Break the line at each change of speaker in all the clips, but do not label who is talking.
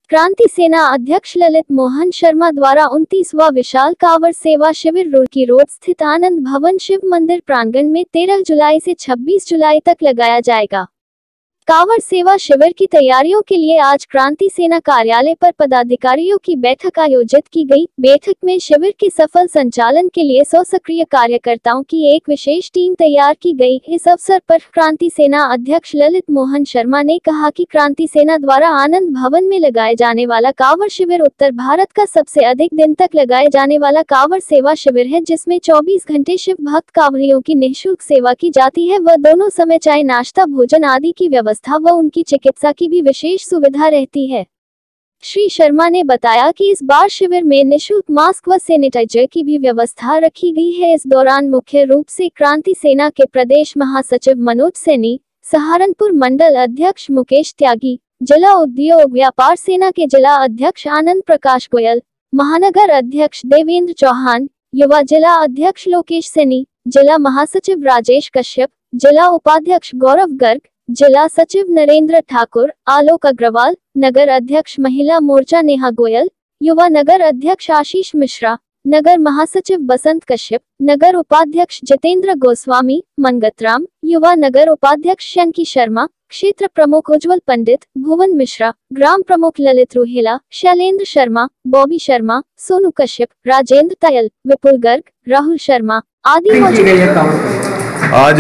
क्रांति सेना अध्यक्ष ललित मोहन शर्मा द्वारा 29वां विशाल कांवड़ सेवा शिविर रुड़की रोड स्थित आनंद भवन शिव मंदिर प्रांगण में 13 जुलाई से 26 जुलाई तक लगाया जाएगा। कांवड़ सेवा शिविर की तैयारियों के लिए आज क्रांति सेना कार्यालय पर पदाधिकारियों की बैठक आयोजित की गई। बैठक में शिविर के सफल संचालन के लिए 100 सक्रिय कार्यकर्ताओं की एक विशेष टीम तैयार की गई। इस अवसर पर क्रांति सेना अध्यक्ष ललित मोहन शर्मा ने कहा कि क्रांति सेना द्वारा आनंद भवन में लगाए जाने वाला कांवड़ शिविर उत्तर भारत का सबसे अधिक दिन तक लगाए जाने वाला कांवड़ सेवा शिविर है, जिसमें 24 घंटे शिव भक्त कांवड़ियों की निःशुल्क सेवा की जाती है व दोनों समय चाय नाश्ता भोजन आदि की व्यवस्था व उनकी चिकित्सा की भी विशेष सुविधा रहती है। श्री शर्मा ने बताया कि इस बार शिविर में निःशुल्क मास्क व सैनिटाइजर की भी व्यवस्था रखी गई है। इस दौरान मुख्य रूप से क्रांति सेना के प्रदेश महासचिव मनोज सैनी, सहारनपुर मंडल अध्यक्ष मुकेश त्यागी, जिला उद्योग व्यापार सेना के जिला अध्यक्ष आनंद प्रकाश गोयल, महानगर अध्यक्ष देवेंद्र चौहान, युवा जिला अध्यक्ष लोकेश सैनी, जिला महासचिव राजेश कश्यप, जिला उपाध्यक्ष गौरव गर्ग, जिला सचिव नरेंद्र ठाकुर, आलोक अग्रवाल, नगर अध्यक्ष महिला मोर्चा नेहा गोयल, युवा नगर अध्यक्ष आशीष मिश्रा, नगर महासचिव बसंत कश्यप, नगर उपाध्यक्ष जितेंद्र गोस्वामी, मंगतराम, युवा नगर उपाध्यक्ष शंकी शर्मा, क्षेत्र प्रमुख उज्जवल पंडित, भुवन मिश्रा, ग्राम प्रमुख ललित रुहेला, शैलेंद्र शर्मा, बॉबी शर्मा, सोनू कश्यप, राजेंद्र तायल, विपुल गर्ग, राहुल शर्मा आदि मौजूद।
आज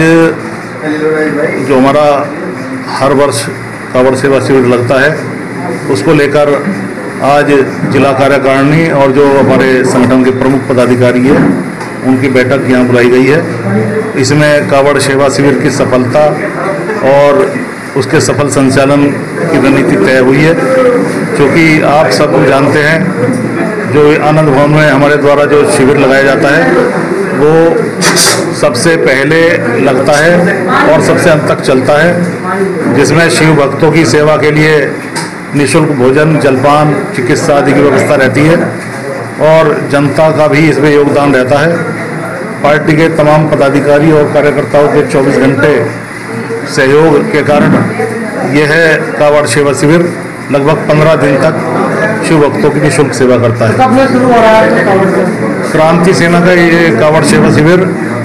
जो हमारा हर वर्ष कांवड़ सेवा शिविर लगता है, उसको लेकर आज जिला कार्यकारिणी और जो हमारे संगठन के प्रमुख पदाधिकारी हैं उनकी बैठक यहाँ बुलाई गई है। इसमें कांवड़ सेवा शिविर की सफलता और उसके सफल संचालन की रणनीति तय हुई है। क्योंकि आप सब जानते हैं जो आनंद भवन में हमारे द्वारा जो शिविर लगाया जाता है वो सबसे पहले लगता है और सबसे अंत तक चलता है, जिसमें शिव भक्तों की सेवा के लिए निःशुल्क भोजन, जलपान, चिकित्सा आदि की व्यवस्था रहती है और जनता का भी इसमें योगदान रहता है। पार्टी के तमाम पदाधिकारी और कार्यकर्ताओं के 24 घंटे सहयोग के कारण यह कांवड़ सेवा शिविर लगभग 15 दिन तक शिव भक्तों की निःशुल्क सेवा करता है।
कब से शुरू हो रहा है
क्रांति सेना का ये कांवड़ सेवा शिविर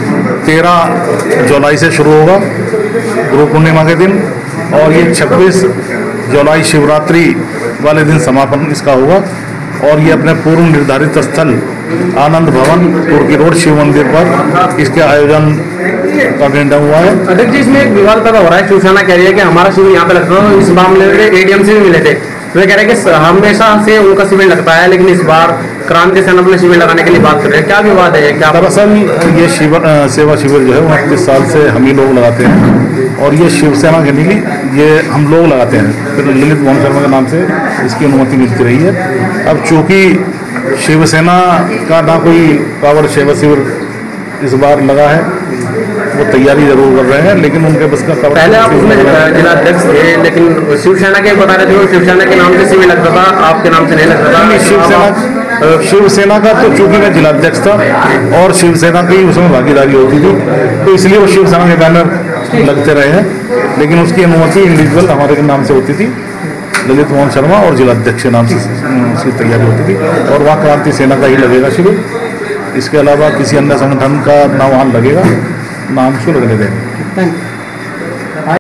13 जुलाई से शुरू होगा, गुरु पूर्णिमा के दिन, और ये 26 जुलाई शिवरात्रि वाले दिन समापन इसका होगा। और ये अपने पूर्व निर्धारित स्थल आनंद भवन रुड़की रोड शिव मंदिर पर इसके आयोजन का निर्णय हुआ है।
अध्यक्ष जी, इसमें एक विवाद पैदा हो रहा है। शिवसेना कह रही है कि हमारा शिविर यहाँ पे लगता है, इस मामले में एडीएम से भी मिले थे, वे कह रहे हैं कि हमेशा से उनका शिविर लगता है, लेकिन इस बार क्रांति सेना अपने शिविर लगाने के लिए बात कर रहे हैं। क्या विवाद है? क्या
दरअसल ये सेवा शिविर जो है 29 साल से हम ही लोग लगाते हैं और ये शिवसेना के नहीं, ये हम लोग लगाते हैं। फिर ललित मोहन शर्मा के नाम से इसकी अनुमति मिलती रही है। अब चूँकि शिवसेना का ना कोई कांवड़ सेवा शिविर इस बार लगा है, वो तैयारी जरूर कर रहे हैं, लेकिन उनके बस का
पहले आप उसमें जिला अध्यक्ष थे, लेकिन शिवसेना के बता रहे थे शिवसेना के नाम से शिविर लगता था, आपके नाम से नहीं लगता था।
शिवसेना का तो चूंकि मैं जिलाध्यक्ष था और शिवसेना की उसमें भागीदारी होती थी, तो इसलिए वो शिवसेना के बैनर लगते रहे हैं, लेकिन उसकी अनुमति इंडिविजुअल हमारे के नाम से होती थी, ललित मोहन शर्मा और जिलाध्यक्ष के नाम से उसकी तैयारी होती थी और वहाँ क्रांति सेना का ही लगेगा शिविर। इसके अलावा किसी अन्य संगठन का ना वहाँ लगेगा, नाम शुरू लगने देंगे।